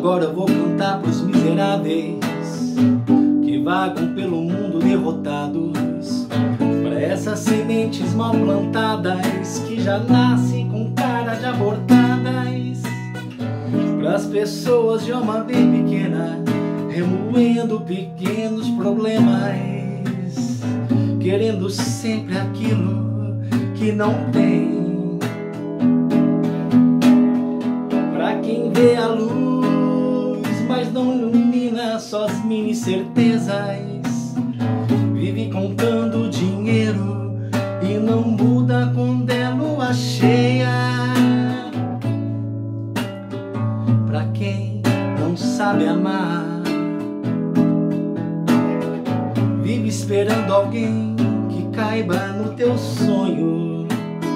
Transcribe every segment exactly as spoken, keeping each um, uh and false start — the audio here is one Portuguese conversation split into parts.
Agora eu vou cantar pros miseráveis que vagam pelo mundo derrotados, pra essas sementes mal plantadas que já nascem com cara de abortadas, pras pessoas de alma bem pequena remoendo pequenos problemas, querendo sempre aquilo que não tem. Pra quem vê a luz, mas não ilumina só as mini certezas, vive contando dinheiro e não muda quando é lua cheia. Pra quem não sabe amar, vive esperando alguém que caiba no teu sonho,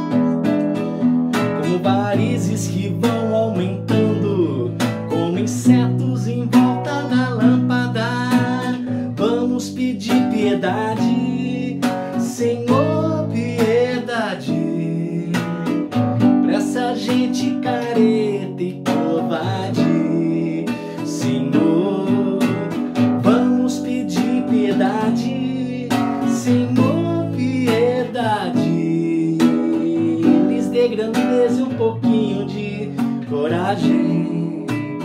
como varizes que vão aumentando, como insetos em volta da lâmpada. Vamos pedir piedade, Senhor, piedade, pra essa gente careta e covarde. Senhor, vamos pedir piedade, Senhor, piedade, lhes dê grandeza e um pouquinho de coragem.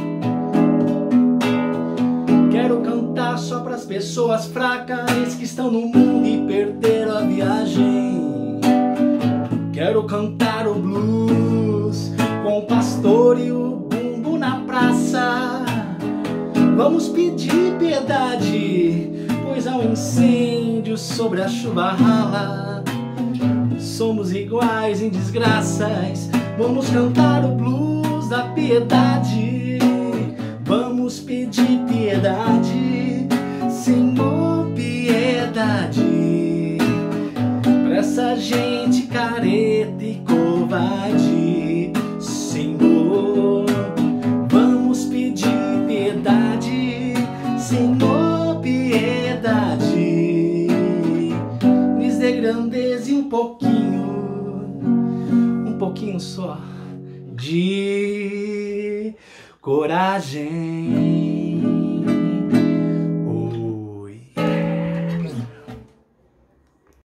Quero cantar só pras pessoas fracas que estão no mundo e perderam a viagem. Quero cantar o blues com o pastor e o bumbo na praça. Vamos pedir piedade, pois há um incêndio sobre a chuva rala. Somos iguais em desgraças, vamos cantar o blues da piedade. Vamos pedir piedade, Senhor, piedade, pra essa gente careta e covarde. Senhor, vamos pedir piedade, Senhor, piedade, lhes dê grandeza e um pouquinho, um pouquinho só de coragem.